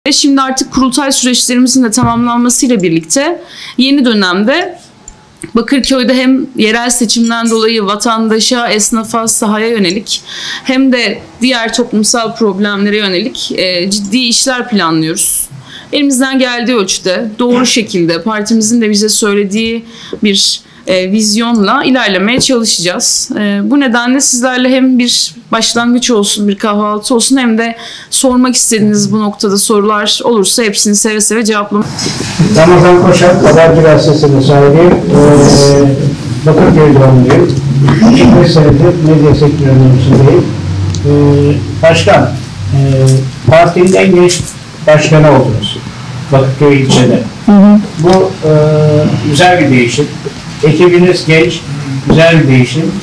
Ve şimdi artık kurultay süreçlerimizin de tamamlanmasıyla birlikte yeni dönemde Bakırköy'de hem yerel seçimden dolayı vatandaşa, esnafa, sahaya yönelik hem de diğer toplumsal problemlere yönelik ciddi işler planlıyoruz. Elimizden geldiği ölçüde doğru şekilde partimizin de bize söylediği bir vizyonla ilerlemeye çalışacağız. Bu nedenle sizlerle hem bir başlangıç olsun, bir kahvaltı olsun hem de sormak istediğiniz bu noktada sorular olursa hepsini seve seve cevaplamak. Ramazan Koşak, Haberci Gazetesi'nin sahibi, Bakırköy doğumluyum. 25 senedir medya sektörünün içindeyim. Başkan, partinin en genç başkanı oldunuz Bakırköy ilçede. Bu güzel bir değişim. Ekibiniz genç, güzel bir değişim.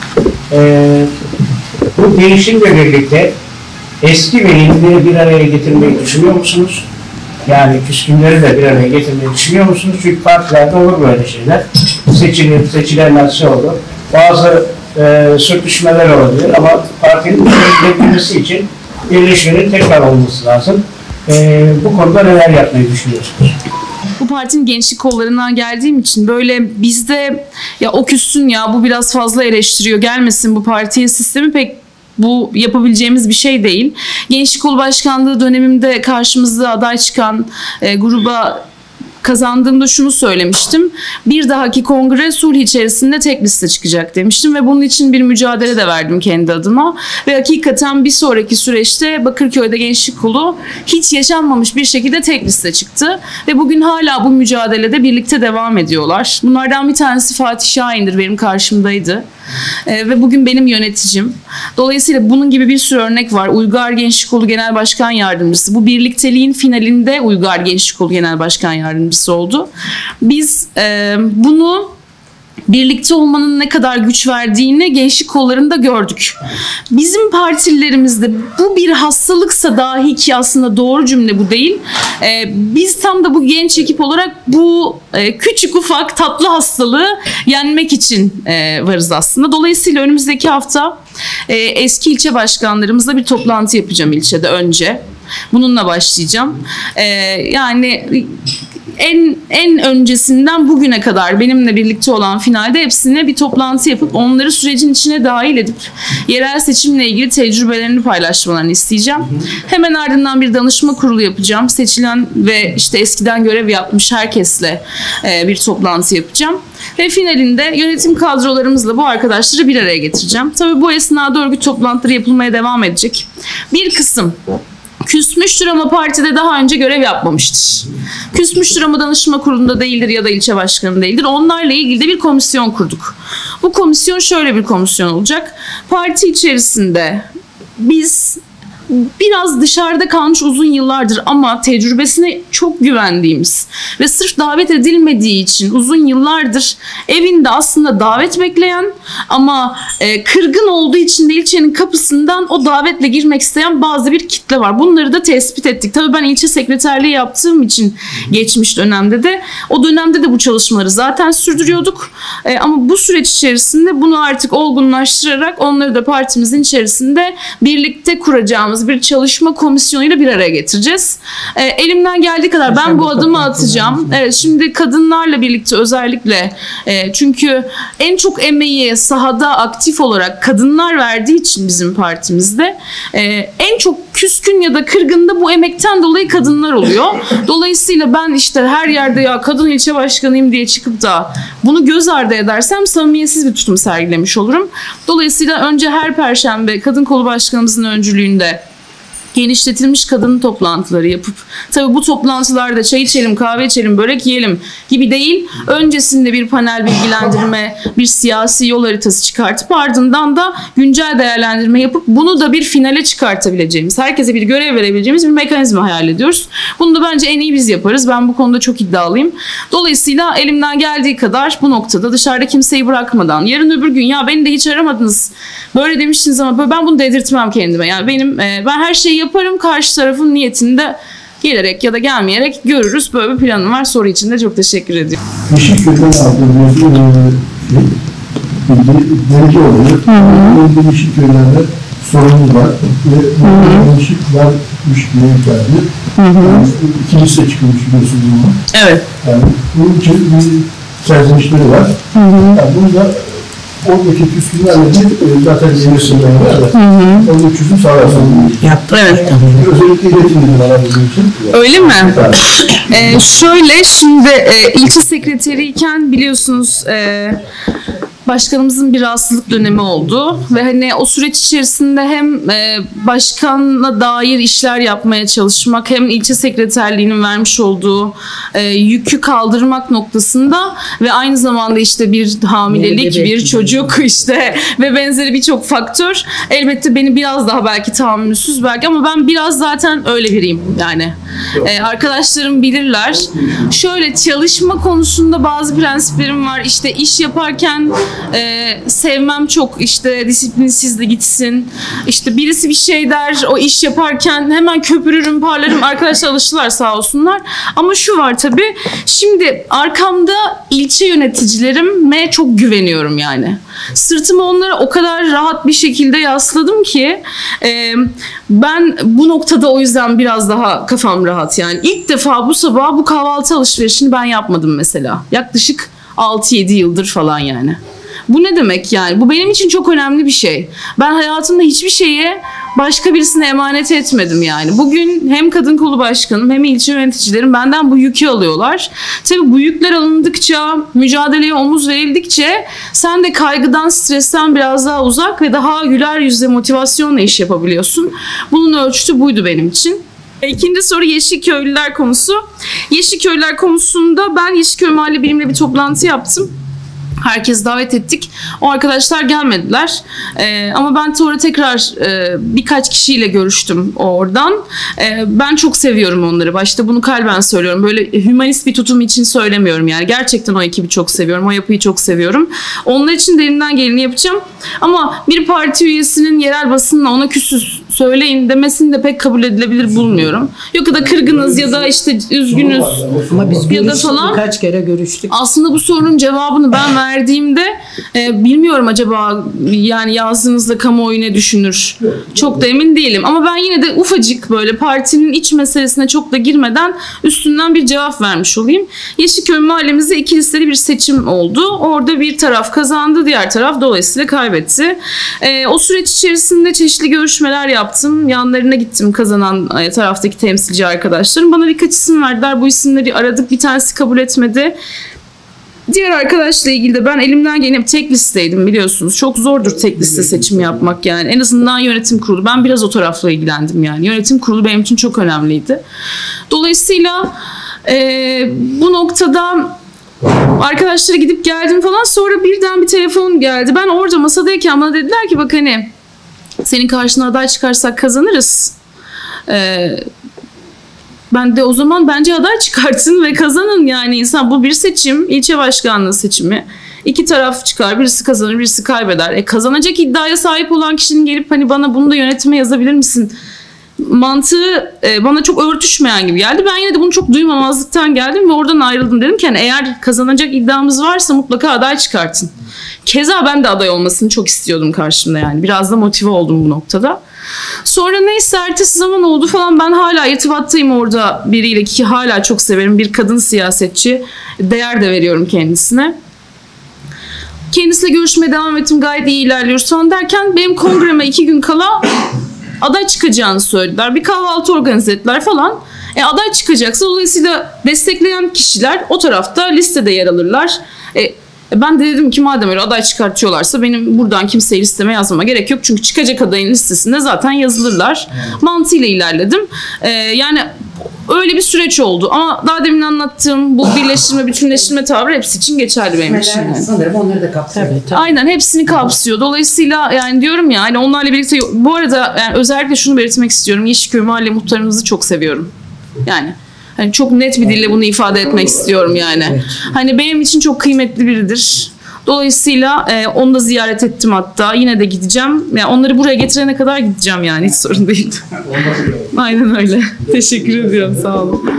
Bu değişimle birlikte eski ve yenileri bir araya getirmeyi düşünüyor musunuz? Yani küskünleri de bir araya getirmeyi düşünüyor musunuz? Çünkü partilerde olur böyle şeyler. Seçilemezse olur. Bazı sürtüşmeler olabilir ama partinin birleşmesi için birleşmenin tekrar olması lazım. Bu konuda neler yapmayı düşünüyorsunuz? Bu partinin gençlik kollarından geldiğim için böyle bizde ya o küssün ya bu biraz fazla eleştiriyor gelmesin bu partiye sistemi pek bu yapabileceğimiz bir şey değil. Gençlik Kolu Başkanlığı dönemimde karşımıza aday çıkan gruba kazandığımda şunu söylemiştim. Bir dahaki kongre sulh içerisinde tek liste çıkacak demiştim ve bunun için bir mücadele de verdim kendi adıma. Ve hakikaten bir sonraki süreçte Bakırköy'de Gençlik Kolu hiç yaşanmamış bir şekilde tek liste çıktı. Ve bugün hala bu mücadelede birlikte devam ediyorlar. Bunlardan bir tanesi Fatih Şahin'dir, benim karşımdaydı. Ve bugün benim yöneticim. Dolayısıyla bunun gibi bir sürü örnek var. Uygar Gençlik Kolu Genel Başkan Yardımcısı. Bu birlikteliğin finalinde Uygar Gençlik Kolu Genel Başkan Yardımcısı oldu. Biz bunu birlikte olmanın ne kadar güç verdiğini gençlik kollarında gördük. Bizim partililerimizde bu bir hastalıksa dahi ki aslında doğru cümle bu değil. Biz tam da bu genç ekip olarak bu küçük ufak tatlı hastalığı yenmek için varız aslında. Dolayısıyla önümüzdeki hafta eski ilçe başkanlarımızla bir toplantı yapacağım ilçede önce. Bununla başlayacağım. Yani en öncesinden bugüne kadar benimle birlikte olan finalde hepsine bir toplantı yapıp onları sürecin içine dahil edip yerel seçimle ilgili tecrübelerini paylaşmalarını isteyeceğim. Hemen ardından bir danışma kurulu yapacağım. Seçilen ve işte eskiden görev yapmış herkesle bir toplantı yapacağım. Ve finalinde yönetim kadrolarımızla bu arkadaşları bir araya getireceğim. Tabii bu esnada örgüt toplantıları yapılmaya devam edecek. Bir kısım küsmüştür ama partide daha önce görev yapmamıştır. Küsmüştür ama danışma kurulunda değildir ya da ilçe başkanı değildir. Onlarla ilgili de bir komisyon kurduk. Bu komisyon şöyle bir komisyon olacak. Parti içerisinde biz biraz dışarıda kalmış uzun yıllardır ama tecrübesine çok güvendiğimiz ve sırf davet edilmediği için uzun yıllardır evinde aslında davet bekleyen ama kırgın olduğu için de ilçenin kapısından o davetle girmek isteyen bazı bir kitle var. Bunları da tespit ettik. Tabii ben ilçe sekreterliği yaptığım için geçmiş dönemde de o dönemde de bu çalışmaları zaten sürdürüyorduk. Ama bu süreç içerisinde bunu artık olgunlaştırarak onları da partimizin içerisinde birlikte kuracağımız bir çalışma komisyonuyla bir araya getireceğiz. Elimden geldiği kadar ben bu adımı atacağım. Evet, şimdi kadınlarla birlikte özellikle çünkü en çok emeği sahada aktif olarak kadınlar verdiği için bizim partimizde en çok küskün ya da kırgın da bu emekten dolayı kadınlar oluyor. Dolayısıyla ben işte her yerde ya kadın ilçe başkanıyım diye çıkıp da bunu göz ardı edersem samimiyetsiz bir tutum sergilemiş olurum. Dolayısıyla önce her perşembe kadın kolu başkanımızın öncülüğünde genişletilmiş kadın toplantıları yapıp tabii bu toplantılarda çay içelim, kahve içelim, börek yiyelim gibi değil. Öncesinde bir panel bilgilendirme, bir siyasi yol haritası çıkartıp ardından da güncel değerlendirme yapıp bunu da bir finale çıkartabileceğimiz, herkese bir görev verebileceğimiz bir mekanizma hayal ediyoruz. Bunu da bence en iyi biz yaparız. Ben bu konuda çok iddialıyım. Dolayısıyla elimden geldiği kadar bu noktada dışarıda kimseyi bırakmadan yarın öbür gün ya beni de hiç aramadınız böyle demiştiniz ama ben bunu dedirtmem kendime. Yani ben her şeyi yaparım, karşı tarafın niyetini de gelerek ya da gelmeyerek görürüz. Böyle bir planım var. Soru için de çok teşekkür ediyorum. Yeşilköy'den aldığımız bilgi oluyor. Yeşilköy'lerde sorunumuz var. Ve geldi. Yani, ikinci de çıkmış biliyorsunuz bunu. Evet. Yani bunun için bir serzenişleri var. Yani bunu da oradaki küskünlerle de zaten yemesinde var da onun çözüm sağlarsın. Yaptık. Evet. Özellikle iletimini bana bizim için. Öyle mi? Şöyle şimdi ilçe sekreteriyken biliyorsunuz başkanımızın bir rahatsızlık dönemi oldu ve hani o süreç içerisinde hem başkanla dair işler yapmaya çalışmak hem ilçe sekreterliğinin vermiş olduğu yükü kaldırmak noktasında ve aynı zamanda işte bir hamilelik, bir çocuk işte ve benzeri birçok faktör elbette beni biraz daha belki tahammülsüz belki ama ben biraz zaten öyle biriyim yani. Arkadaşlarım bilirler. Şöyle çalışma konusunda bazı prensiplerim var. İşte iş yaparken sevmem çok işte disiplinsiz de gitsin. İşte birisi bir şey der o iş yaparken hemen köpürürüm parlarım. Arkadaşlar alıştılar sağ olsunlar. Ama şu var tabii. Şimdi arkamda ilçe yöneticilerime çok güveniyorum yani. Sırtımı onlara o kadar rahat bir şekilde yasladım ki ben bu noktada o yüzden biraz daha kafam rahat yani. İlk defa bu sabah bu kahvaltı alışverişini ben yapmadım mesela. Yaklaşık 6-7 yıldır falan yani. Bu ne demek yani? Bu benim için çok önemli bir şey. Ben hayatımda hiçbir şeyi başka birisine emanet etmedim yani. Bugün hem kadın kolu başkanım hem ilçe yöneticilerim benden bu yükü alıyorlar. Tabii bu yükler alındıkça, mücadeleye omuz verildikçe sen de kaygıdan, stresten biraz daha uzak ve daha güler yüzle motivasyonla iş yapabiliyorsun. Bunun ölçütü buydu benim için. İkinci soru Yeşilköylüler konusu. Yeşilköylüler konusunda ben Yeşilköy Mahalle Birim'le bir toplantı yaptım. Herkes davet ettik. O arkadaşlar gelmediler. Ama ben sonra tekrar birkaç kişiyle görüştüm oradan. Ben çok seviyorum onları. Başta bunu kalben söylüyorum. Böyle hümanist bir tutum için söylemiyorum yani. Gerçekten o ekibi çok seviyorum. O yapıyı çok seviyorum. Onlar için de elimden geleni yapacağım. Ama bir parti üyesinin yerel basınla ona küsüz söyleyin demesini de pek kabul edilebilir bulmuyorum. Yok ya da kırgınız ya da işte üzgünüz. Ama biz ya da görüştük, falan. birkaç kere görüştük. Aslında bu sorunun cevabını ben verdiğimde bilmiyorum acaba yani yazdığınızda kamuoyu ne düşünür? Çok da emin değilim. Ama ben yine de ufacık böyle partinin iç meselesine çok da girmeden üstünden bir cevap vermiş olayım. Yeşilköy mahallemizde iki listeli bir seçim oldu. Orada bir taraf kazandı, diğer taraf dolayısıyla kaybetti. O süreç içerisinde çeşitli görüşmeler yaptım. Yanlarına gittim kazanan taraftaki temsilci arkadaşlarım. Bana birkaç isim verdiler. Bu isimleri aradık. Bir tanesi kabul etmedi. Diğer arkadaşla ilgili de ben elimden geleni tek listeydim biliyorsunuz. Çok zordur tek liste seçim yapmak yani. En azından yönetim kurulu. Ben biraz o tarafla ilgilendim yani. Yönetim kurulu benim için çok önemliydi. Dolayısıyla bu noktada arkadaşlara gidip geldim falan. Sonra birden bir telefon geldi. Ben orada masadayken bana dediler ki bak hani senin karşına aday çıkarsak kazanırız. Ben de o zaman bence aday çıkartın ve kazanın yani insan bu bir seçim, ilçe başkanlığı seçimi. İki taraf çıkar, birisi kazanır, birisi kaybeder. Kazanacak iddiaya sahip olan kişinin gelip hani bana bunu da yönetime yazabilir misin? Mantığı bana çok örtüşmeyen gibi geldi. Ben yine de bunu çok duymamazlıktan geldim ve oradan ayrıldım. Dedim ki hani eğer kazanacak iddiamız varsa mutlaka aday çıkartın. Keza ben de aday olmasını çok istiyordum karşımda yani. Biraz da motive oldum bu noktada. Sonra neyse ertesi zaman oldu falan ben hala irtibattayım orada biriyle ki hala çok severim. Bir kadın siyasetçi. Değer de veriyorum kendisine. Kendisiyle görüşmeye devam ettim. Gayet iyi ilerliyoruz falan derken benim kongreme 2 gün kala aday çıkacağını söylediler. Bir kahvaltı organize ettiler falan. Aday çıkacaksa dolayısıyla destekleyen kişiler o tarafta listede yer alırlar. Ben de dedim ki madem öyle aday çıkartıyorlarsa benim buradan kimseyi listeme yazmama gerek yok. Çünkü çıkacak adayın listesinde zaten yazılırlar. Mantığıyla ilerledim. Yani öyle bir süreç oldu. Ama daha demin anlattığım bu birleştirme, bütünleştirme tavrı hepsi için geçerli benim için. Yani. Sanırım onları da kapsıyor. Tabii. Aynen hepsini kapsıyor. Dolayısıyla yani diyorum ya hani onlarla birlikte bu arada yani özellikle şunu belirtmek istiyorum. Yeşilköy Mahalle muhtarımızı çok seviyorum. Yani hani çok net bir dille bunu ifade etmek istiyorum yani. Evet. Hani benim için çok kıymetli biridir. Dolayısıyla onu da ziyaret ettim hatta. Yine de gideceğim. Yani onları buraya getirene kadar gideceğim yani. Hiç sorun değil. Aynen öyle. Teşekkür ediyorum. Sağ olun.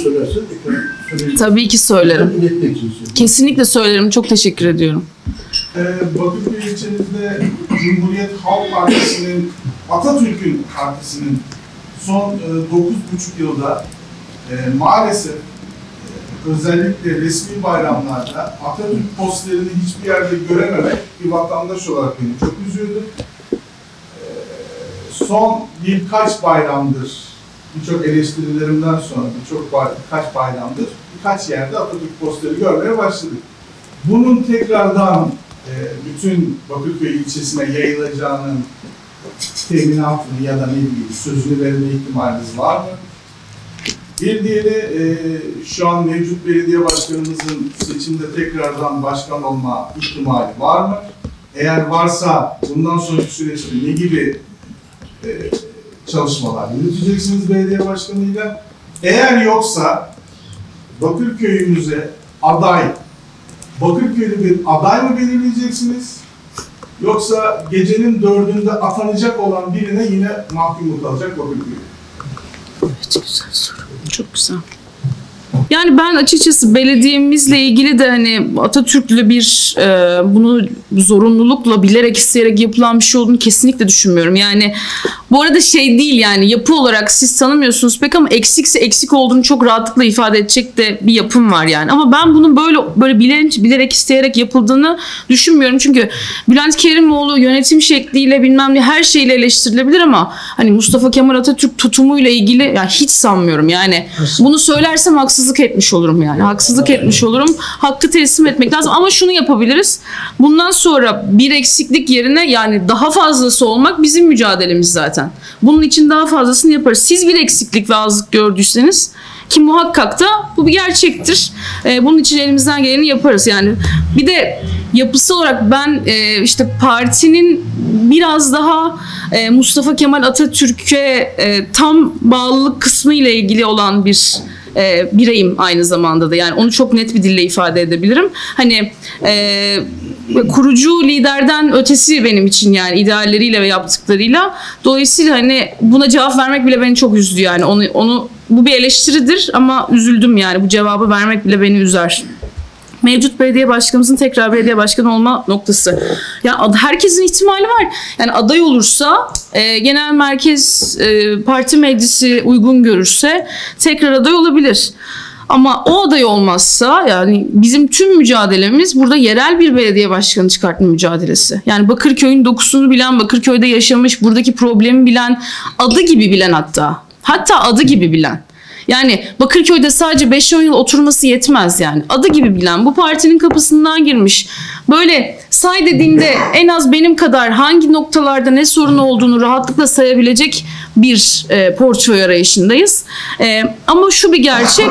Tabii ki söylerim. Kesinlikle söylerim. Çok teşekkür ediyorum. Bakırköy ilçemizde Cumhuriyet Halk Partisi'nin, Atatürk'ün partisinin son 9,5 yılda maalesef özellikle resmi bayramlarda Atatürk posterini hiçbir yerde görememek bir vatandaş olarak beni çok üzüldü. Son birkaç bayramdır, birçok eleştirilerimden sonra birkaç bayramdır birkaç yerde Atatürk posteri görmeye başladık. Bunun tekrardan bütün Bakırköy ilçesine yayılacağının teminatını ya da ne bileyim sözünü verme ihtimaliniz var mı? Bir diğeri şu an mevcut belediye başkanımızın seçimde tekrardan başkan olma ihtimali var mı? Eğer varsa bundan sonraki süreçte ne gibi çalışmalar yürüteceksiniz belediye başkanıyla? Eğer yoksa Bakırköy'ümüze Bakırköy'de bir aday mı belirleyeceksiniz? Yoksa gecenin 4'ünde atanacak olan birine yine mahkum mu kalacak Bakırköy? Evet, güzel soru. Çok güzel. Yani ben açıkçası belediyemizle ilgili de hani Atatürk'lü bir bunu zorunlulukla bilerek isteyerek yapılan bir şey olduğunu kesinlikle düşünmüyorum. Yani bu arada şey değil yani yapı olarak siz tanımıyorsunuz pek ama eksikse eksik olduğunu çok rahatlıkla ifade edecek de bir yapım var yani. Ama ben bunun böyle bilerek isteyerek yapıldığını düşünmüyorum. Çünkü Bülent Kerimoğlu yönetim şekliyle bilmem ne her şeyle eleştirilebilir ama hani Mustafa Kemal Atatürk tutumuyla ilgili yani hiç sanmıyorum yani. Bunu söylersem haksızlık etmiş olurum yani. Haksızlık etmiş olurum. Hakkı teslim etmek lazım ama şunu yapabiliriz. Bundan sonra bir eksiklik yerine yani daha fazlası olmak bizim mücadelemiz zaten. Bunun için daha fazlasını yaparız. Siz bir eksiklik ve azlık gördüyseniz ki muhakkak da bu bir gerçektir. Bunun için elimizden geleni yaparız yani. Bir de yapısı olarak ben işte partinin biraz daha Mustafa Kemal Atatürk'e tam bağlılık kısmı ile ilgili olan bir bireyim aynı zamanda da yani onu çok net bir dille ifade edebilirim. Hani kurucu liderden ötesi benim için yani idealleriyle ve yaptıklarıyla. Dolayısıyla hani buna cevap vermek bile beni çok üzdü yani onu bu bir eleştiridir ama üzüldüm yani bu cevabı vermek bile beni üzer. Mevcut belediye başkanımızın tekrar belediye başkanı olma noktası. Yani herkesin ihtimali var. Yani aday olursa genel merkez parti meclisi uygun görürse tekrar aday olabilir. Ama o aday olmazsa yani bizim tüm mücadelemiz burada yerel bir belediye başkanı çıkartma mücadelesi. Yani Bakırköy'ün dokusunu bilen, Bakırköy'de yaşamış, buradaki problemi bilen, adı gibi bilen hatta adı gibi bilen. Yani Bakırköy'de sadece 5-10 yıl oturması yetmez yani. Adı gibi bilen, bu partinin kapısından girmiş. Böyle say dediğinde en az benim kadar hangi noktalarda ne sorun olduğunu rahatlıkla sayabilecek bir portföy arayışındayız. Ama şu bir gerçek,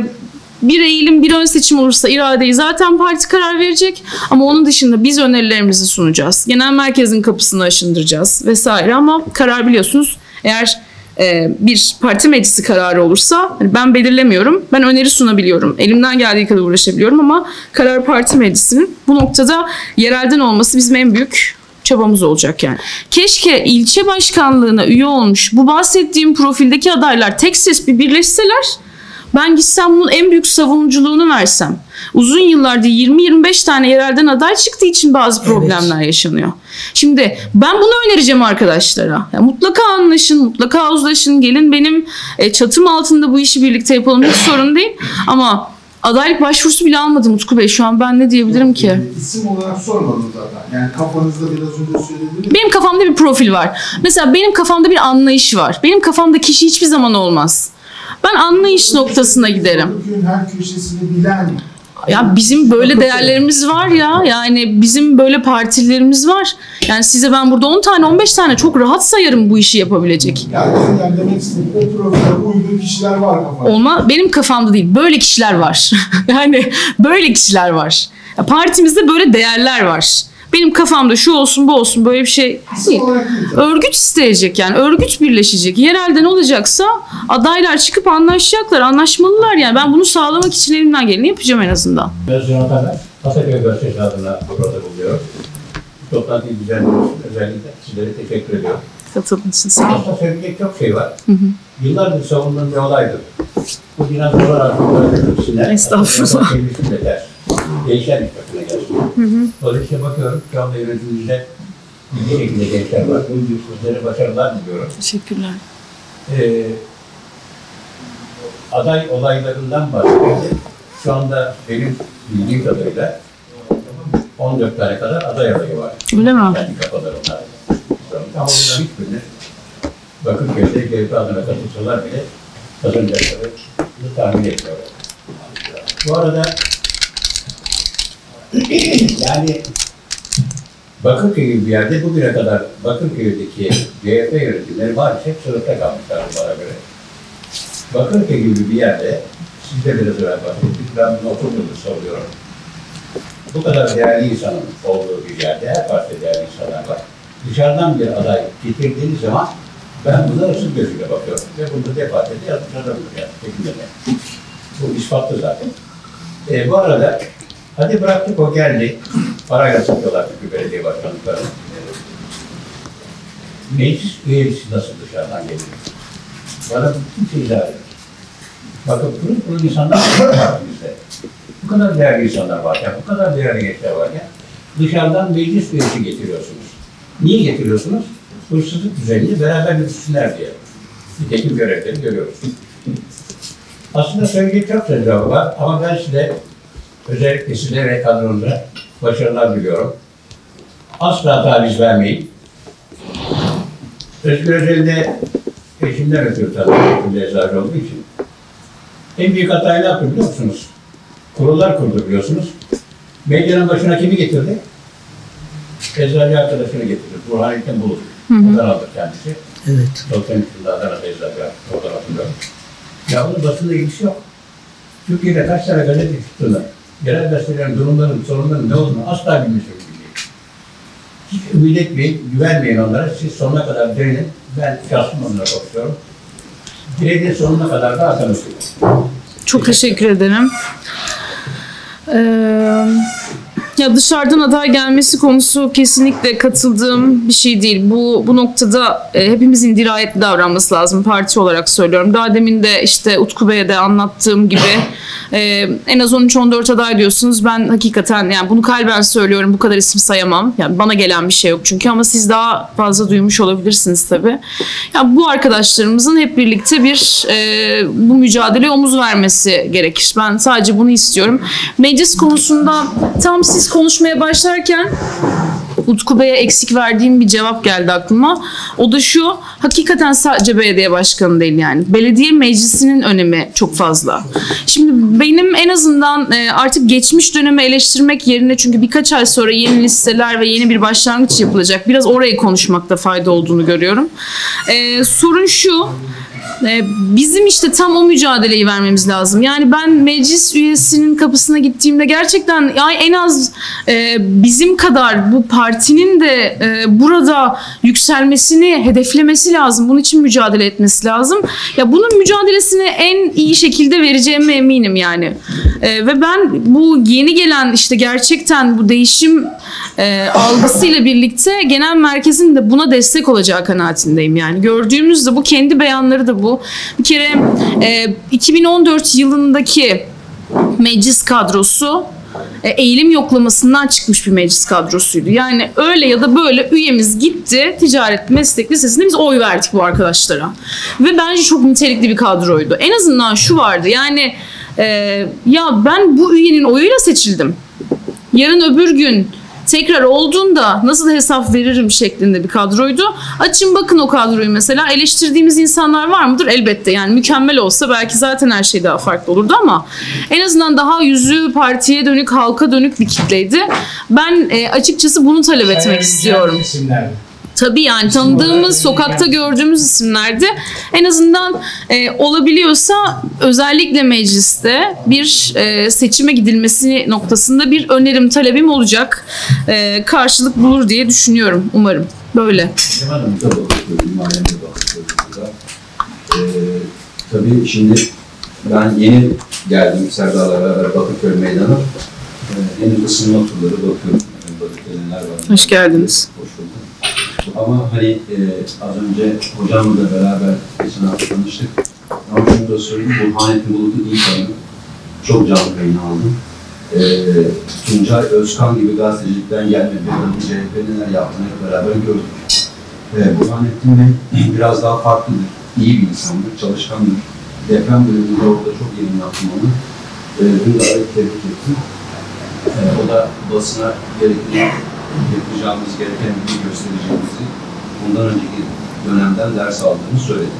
bir eğilim, bir ön seçim olursa iradeyi zaten parti karar verecek. Ama onun dışında biz önerilerimizi sunacağız. Genel merkezin kapısını aşındıracağız vesaire ama karar biliyorsunuz eğer bir parti meclisi kararı olursa ben belirlemiyorum. Ben öneri sunabiliyorum. Elimden geldiği kadar uğraşabiliyorum ama karar parti meclisinin bu noktada yerelden olması bizim en büyük çabamız olacak yani. Keşke ilçe başkanlığına üye olmuş bu bahsettiğim profildeki adaylar tek ses bir birleşseler ben gitsem bunun en büyük savunuculuğunu versem. Uzun yıllardır 20-25 tane yerelden aday çıktığı için bazı problemler yaşanıyor. Şimdi ben bunu önereceğim arkadaşlara. Yani mutlaka anlaşın, mutlaka uzlaşın. Gelin benim çatım altında bu işi birlikte yapalım. Hiç sorun değil. Ama adaylık başvurusu bile almadım Utku Bey. Şu an ben ne diyebilirim ki? İsim olarak sormadım zaten. Yani kafanızda biraz önce söylediğiniz. Benim kafamda bir profil var. Mesela benim kafamda bir anlayış var. Benim kafamda kişi hiçbir zaman olmaz. Ben anlayış noktasına giderim. Bakırköy'ün her köşesini bilen. Ya bizim böyle değerlerimiz var ya. Yani bizim böyle partilerimiz var. Yani size ben burada 10 tane 15 tane çok rahat sayarım bu işi yapabilecek. Yani demek istediğim o profile uygun kişiler var kafamda. Benim kafamda değil. Böyle kişiler var. Yani böyle kişiler var. Ya partimizde böyle değerler var. Benim kafamda şu olsun bu olsun böyle bir şey değil. Örgüt isteyecek yani. Örgüt birleşecek. Yerelde ne olacaksa adaylar çıkıp anlaşacaklar. Anlaşmalılar yani. Ben bunu sağlamak için elimden geleni yapacağım en azından. Ben Zürat Haber, Ataköy Gazetesi adına burada buluyorum. Toplantıyı düzenliyoruz. Özellikle sizlere teşekkür ediyorum. Katıldığınız için sağ olun. Aslında söyleyecek çok şey var. Yıllardır savunduğum bir olaydır. Bu dinozorlar artık kişiler. Estağfurullah. Gençler dikkatine gelsin. Dolayısıyla bakıyorum şu anda yönetimimizde bilgi şekilde gençler var. Sizlere başarılar diliyorum. Teşekkürler. Aday olaylarından bahsedelim. Şu anda benim bildiğim kadarıyla 14 tane kadar aday adayı var. Öyle mi? Kendi kafalarında. Ama bunların hiçbirini Bakırköy'de GHP adına katılsalar bile kazanacaklarını tahmin etmiyorlar. Bu arada yani Bakırköy gibi bir yerde bugüne kadar Bakırköy'deki CHP yönetimleri maalesef sınıfta kalmışlar bana göre. Bakırköy gibi bir yerde, siz de biraz evvel bahsettiniz, ben bunu 30 yıldır soruyorum. Bu kadar değerli insanın olduğu bir yerde, her partide değerli insanlar var. Dışarıdan bir aday getirdiğiniz zaman ben buna ısır gözüyle bakıyorum. Ve bunu defaatle de yazmış adamım yani, çekimleme. Bu ispatlı zaten. Bu arada, hadi bıraktık o geldi, parayla satıyorlar çünkü belediye başkanlıklarını. Meclis üyesi nasıl dışarıdan geliyor? Bana kimse izah ediyor. Bakın pırıl insanlar var bizde. Bu kadar değerli insanlar varken, bu kadar değerli gençler varken dışarıdan meclis üyesi getiriyorsunuz. Niye getiriyorsunuz? Hırsızlık düzenini beraber yürütsünler diye. Nitekim görevleri görüyoruz. Aslında söyleyecek çok sözler var ama ben size özellikle size ve kadronuza başarılar diliyorum. Asla taviz vermeyin. Özgür Özel'de eşimden ötürü tabii eczacı olduğu için. En büyük hatayı ne yaptı biliyor musunuz? Kurullar kurdu biliyorsunuz. Medyanın başına kimi getirdi? Eczacı arkadaşını getirdi. Burhanettin Bulut. Oradan aldı kendisi. Evet. 93'ünde Adana'da eczacı oradan hatırlıyorum. Ya bunun basında ilgisi yok. Türkiye'de kaç tane gazete çıktığını, genel gazetelerin durumlarının, sorunlarının ne olduğunu asla bilmiyorsunuz. Hiç ümit etmeyin, güvenmeyin onlara. Siz sonuna kadar direnin. Ben şahsım onlara bakıyorum. Direnin sonuna kadar da arkanızda. Çok teşekkür ederim. Ya dışarıdan aday gelmesi konusu kesinlikle katıldığım bir şey değil. Bu noktada hepimizin dirayetli davranması lazım, parti olarak söylüyorum. Daha demin de işte Utku Bey'e de anlattığım gibi en az 13-14 aday diyorsunuz. Ben hakikaten yani bunu kalben söylüyorum, bu kadar isim sayamam. Yani bana gelen bir şey yok çünkü, ama siz daha fazla duymuş olabilirsiniz tabii. Yani bu arkadaşlarımızın hep birlikte bu mücadeleye omuz vermesi gerekir. Ben sadece bunu istiyorum. Meclis konusunda tam siz konuşmaya başlarken Utku Bey'e eksik verdiğim bir cevap geldi aklıma. O da şu: hakikaten sadece belediye başkanı değil yani. Belediye meclisinin önemi çok fazla. Şimdi benim en azından artık geçmiş dönemi eleştirmek yerine, çünkü birkaç ay sonra yeni listeler ve yeni bir başlangıç yapılacak. Biraz orayı konuşmakta fayda olduğunu görüyorum. Sorun şu: bizim işte tam o mücadeleyi vermemiz lazım. Yani ben meclis üyesinin kapısına gittiğimde gerçekten yani en az bizim kadar bu partinin de burada yükselmesini hedeflemesi lazım. Bunun için mücadele etmesi lazım. Ya bunun mücadelesini en iyi şekilde vereceğime eminim yani. Ve ben bu yeni gelen işte gerçekten bu değişim algısıyla birlikte genel merkezin de buna destek olacağı kanaatindeyim yani. Gördüğümüzde bu, kendi beyanları da bu. Bir kere 2014 yılındaki meclis kadrosu eğilim yoklamasından çıkmış bir meclis kadrosuydu. Yani öyle ya da böyle üyemiz gitti ticaret meslek lisesinde, biz oy verdik bu arkadaşlara. Ve bence çok nitelikli bir kadroydu. En azından şu vardı yani ya ben bu üyenin oyuyla seçildim. Yarın öbür gün tekrar olduğunda nasıl hesap veririm şeklinde bir kadroydu. Açın bakın o kadroyu mesela. Eleştirdiğimiz insanlar var mıdır? Elbette. Yani mükemmel olsa belki zaten her şey daha farklı olurdu ama en azından daha yüzü partiye dönük, halka dönük bir kitleydi. Ben açıkçası bunu talep etmek istiyorum. Tabii yani tanıdığımız, sokakta gördüğümüz isimlerdi. En azından olabiliyorsa özellikle mecliste bir seçime gidilmesi noktasında bir önerim, talebim olacak. Karşılık bulur diye düşünüyorum. Umarım. Böyle. Tabii şimdi ben yeni geldim Serdar'la beraber Bakırköy Meydanı. Henüz ısınma turları bakıyorum. Hoş geldiniz. Hoş bulduk. Ama hani az önce hocamla da beraber geçen hafta tanıştık. Ama şunu da söyleyeyim, Burhanettin Bulut'u iyi tanıdım. Çok canlı yayın aldım. Tuncay Özkan gibi gazetecilikten gelme bir adamın CHP'nin neler yaptığını hep beraber gördük. Burhanettin Bey biraz daha farklıdır. iyi bir insandır, çalışkandır. Deprem bölümünde orada çok yeni yaptım onu. Dün de arayıp tebrik ettim. O da basına gerekli yapacağımız gereken bir göstereceğimizi bundan önceki dönemden ders aldığını söyledi.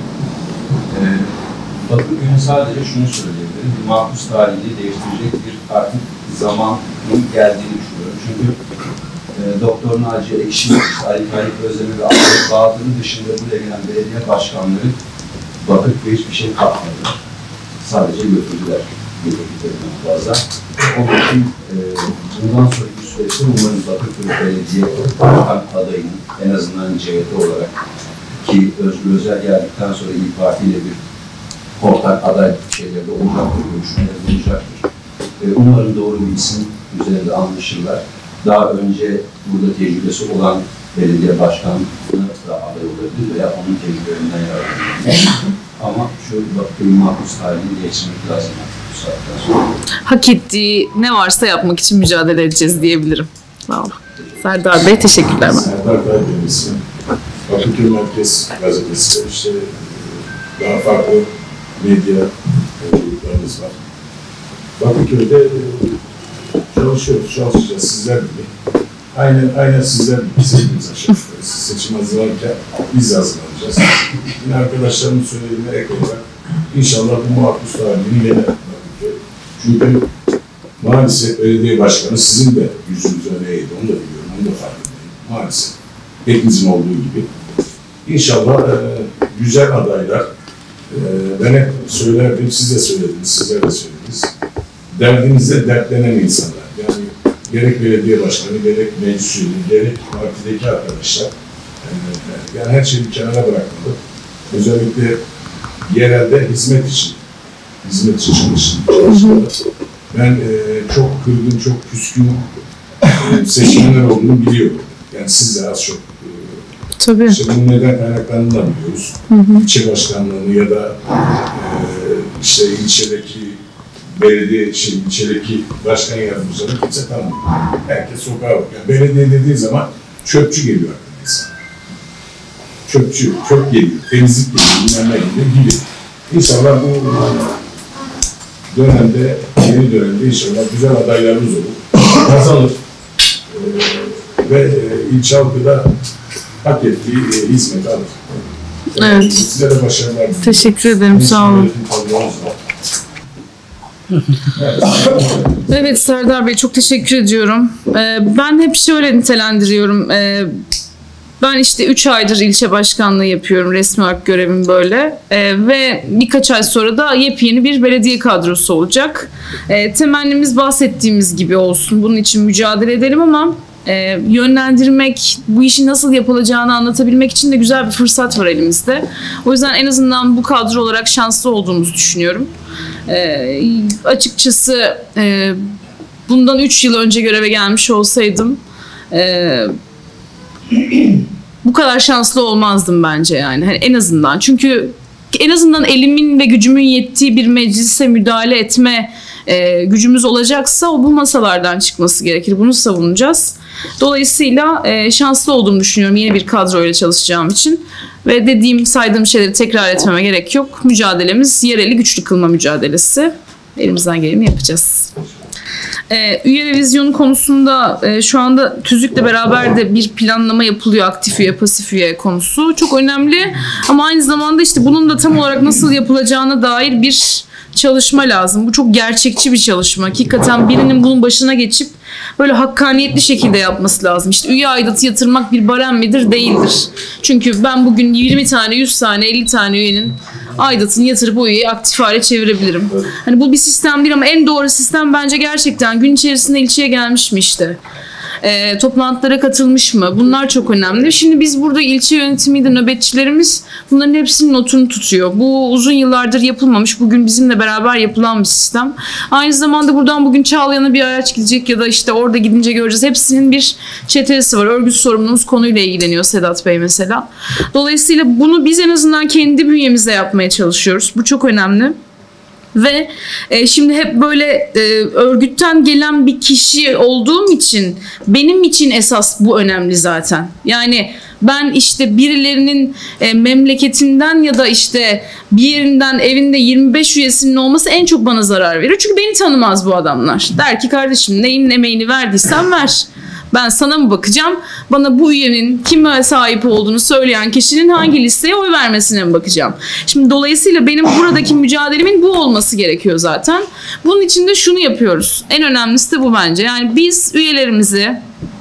Bakırköy'ün sadece şunu söyleyebilirim, bir mahpus tarihini değiştirecek bir artık zamanın geldiğini düşünüyorum. Çünkü Doktor Naci Ekşi, Ali Kayık Özdemir ve Ahmet Bahadır'ın dışında buraya gelen belediye başkanları Bakırköy'e hiçbir şey katmadılar. Sadece götürdüler getirdiklerinden fazla. Onun için bundan sonraki süreçte umarım Bakırköy Belediye Başkan adayının en azından CHP olarak ki Özgür Özel geldikten sonra İYİ Parti ile bir ortak aday şeylerde olacaktır, görüşmeler olacaktır. Umarım doğru bir isim üzerinde anlaşırlar. Daha önce burada tecrübesi olan belediye başkanı da aday olabilir veya onun tecrübelerinden yararlanabilir. Ama şu Bakırköy'ün mahpus tarihini geçirmek lazım bu saatten sonra. Hak ettiği ne varsa yapmak için mücadele edeceğiz diyebilirim. Sağ olun. Serdar Bey teşekkürler. Serdar Karadeniz, Bakırköy Merkez Gazetesi, işte daha farklı medya gruplarımız var. Bakırköy'de çalışacağız sizler gibi. Aynen sizler gibi sevdiğimiz aşağı yukarı. Seçim hazırlanırken biz de hazırlanacağız. Yine arkadaşlarımın söylediğine ek olarak inşallah bu mahpus tarihini yener Bakırköy. Çünkü maalesef belediye başkanı sizin de yüzünüz öyleydi, onu da biliyorum, onu da farkındayım. Maalesef hepimizin olduğu gibi. İnşallah güzel adaylar, ben hep söylerdim, siz de söylediniz, sizler de söylediniz. Derdinizde dertlenen insanlar, yani gerek belediye başkanı, gerek meclis üyeleri, gerek partideki arkadaşlar, yani her şeyi bir kenara bırakmalı. Özellikle yerelde hizmet için çalışmalı. Ben çok kırgın, çok küskün seçmenler olduğunu biliyorum. Yani siz de az çok. Tabii. İşte bunun neden kaynaklandığını da biliyoruz. İlçe başkanlığını ya da işte ilçedeki belediye, ilçedeki başkan yardımcıları kimse tanımıyor. Herkes sokağa bakıyor. Belediye dediği zaman çöpçü geliyor aklınıza. Çöpçü, çöp geliyor, temizlik geliyor, bilmem ne gibi. İnşallah bu dönemde, yeni dönemde inşallah güzel adaylarımız olur. Kazanır. Ve ilçe halkı da hak ettiği hizmeti alır. Evet. Size de başarılar diliyorum. Teşekkür ederim. Sağ olun. Evet Serdar Bey çok teşekkür ediyorum. Ben hep şöyle nitelendiriyorum. Ben işte 3 aydır ilçe başkanlığı yapıyorum. Resmi olarak görevim böyle. Ve birkaç ay sonra da yepyeni bir belediye kadrosu olacak. Temennimiz bahsettiğimiz gibi olsun. Bunun için mücadele edelim ama yönlendirmek, bu işin nasıl yapılacağını anlatabilmek için de güzel bir fırsat var elimizde. O yüzden en azından bu kadro olarak şanslı olduğumuzu düşünüyorum. Açıkçası bundan 3 yıl önce göreve gelmiş olsaydım bu kadar şanslı olmazdım bence yani. Hani en azından çünkü en azından elimin ve gücümün yettiği bir meclise müdahale etme gücümüz olacaksa o bu masalardan çıkması gerekir. Bunu savunacağız. Dolayısıyla şanslı olduğumu düşünüyorum yeni bir kadroyla çalışacağım için. Ve saydığım şeyleri tekrar etmeme gerek yok. Mücadelemiz yereli güçlü kılma mücadelesi. Elimizden geleni yapacağız. Üye revizyonu konusunda şu anda TÜZÜK'le beraber de bir planlama yapılıyor. Aktif üye, pasif üye konusu. Çok önemli ama aynı zamanda işte bunun da tam olarak nasıl yapılacağına dair bir çalışma lazım. Bu çok gerçekçi bir çalışma. Hakikaten birinin bunun başına geçip böyle hakkaniyetli şekilde yapması lazım. İşte üye aidatı yatırmak bir barem midir? Değildir. Çünkü ben bugün 20 tane, 100 tane, 50 tane üyenin aidatını yatırıp o üyeyi aktif hale çevirebilirim. Hani bu bir sistem değil ama en doğru sistem bence gerçekten gün içerisinde ilçeye gelmiş mi işte? Toplantılara katılmış mı? Bunlar çok önemli. Şimdi biz burada ilçe yönetimiydi, nöbetçilerimiz bunların hepsinin notunu tutuyor. Bu uzun yıllardır yapılmamış. Bugün bizimle beraber yapılan bir sistem. Aynı zamanda buradan bugün Çağlayan'a bir araç gidecek ya da işte orada gidince göreceğiz. Hepsinin bir çetesi var. Örgüt sorumlumuz konuyla ilgileniyor Sedat Bey mesela. Dolayısıyla bunu biz en azından kendi bünyemizde yapmaya çalışıyoruz. Bu çok önemli. Ve şimdi hep böyle örgütten gelen bir kişi olduğum için benim için esas bu önemli zaten. Yani Ben işte birilerinin memleketinden ya da işte bir yerinden, evinde 25 üyesinin olması en çok bana zarar veriyor. Çünkü beni tanımaz bu adamlar. Der ki kardeşim neyin emeğini verdiysen ver. Ben sana mı bakacağım? Bana bu üyenin kime sahip olduğunu söyleyen kişinin hangi listeye oy vermesine mi bakacağım? Şimdi dolayısıyla benim buradaki mücadelemin bu olması gerekiyor zaten. Bunun için de şunu yapıyoruz. En önemlisi de bu bence. Yani biz üyelerimizi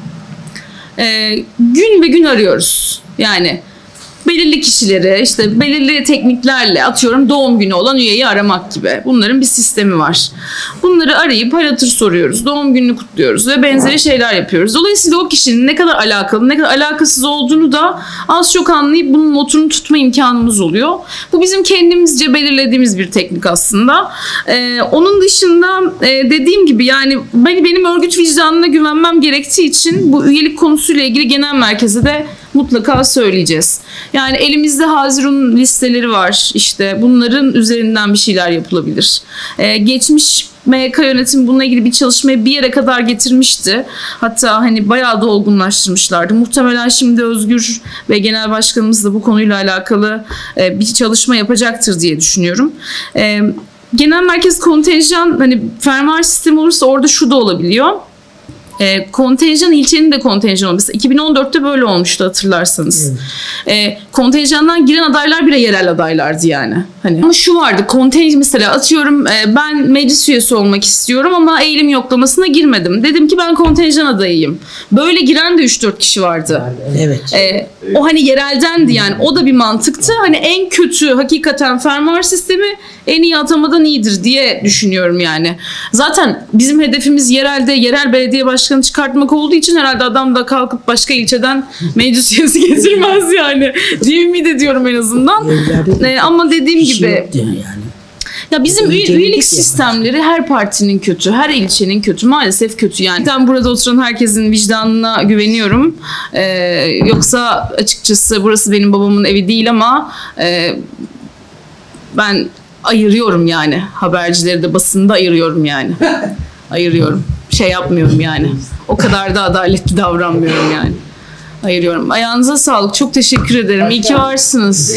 gün ve gün arıyoruz. Yani belirli kişileri işte belirli tekniklerle, atıyorum doğum günü olan üyeyi aramak gibi. Bunların bir sistemi var. Bunları arayıp hal hatır soruyoruz. Doğum gününü kutluyoruz ve benzeri şeyler yapıyoruz. Dolayısıyla o kişinin ne kadar alakalı, ne kadar alakasız olduğunu da az çok anlayıp bunun notunu tutma imkanımız oluyor. Bu bizim kendimizce belirlediğimiz bir teknik aslında. Onun dışında dediğim gibi yani benim örgüt vicdanına güvenmem gerektiği için bu üyelik konusuyla ilgili genel merkeze de mutlaka söyleyeceğiz. Yani elimizde Hazirun listeleri var. İşte bunların üzerinden bir şeyler yapılabilir. Geçmiş MYK yönetimi bununla ilgili bir çalışmayı bir yere kadar getirmişti. Hatta hani bayağı da olgunlaştırmışlardı. Muhtemelen şimdi Özgür ve Genel Başkanımız da bu konuyla alakalı bir çalışma yapacaktır diye düşünüyorum. Genel merkez kontenjan hani fermuar sistemi olursa orada şu da olabiliyor. Kontenjan ilçenin de kontenjanı mesela 2014'te böyle olmuştu hatırlarsanız. Kontenjandan giren adaylar bile yerel adaylardı yani. Hani ama şu vardı kontenjan mesela atıyorum ben meclis üyesi olmak istiyorum ama eğilim yoklamasına girmedim. Dedim ki ben kontenjan adayıyım. Böyle giren de 3-4 kişi vardı. Evet. O hani yereldendi yani o da bir mantıktı. Hani en kötü hakikaten fermuar sistemi en iyi atamadan iyidir diye düşünüyorum yani. Zaten bizim hedefimiz yerel belediye başkanı çıkartmak olduğu için herhalde adam da kalkıp başka ilçeden meclis üyesi getirmez yani. Diye ümit ediyorum en azından. Ama dediğim gibi yani. ya bizim üyelik sistemleri her partinin kötü, her ilçenin kötü, maalesef kötü yani. Ben burada oturan herkesin vicdanına güveniyorum. Yoksa açıkçası burası benim babamın evi değil ama ben ayırıyorum yani. Habercileri de basında ayırıyorum yani. Ayırıyorum. Şey yapmıyorum yani. O kadar da adaletli davranmıyorum yani. Ayırıyorum. Ayağınıza sağlık. Çok teşekkür ederim. İyi ki varsınız.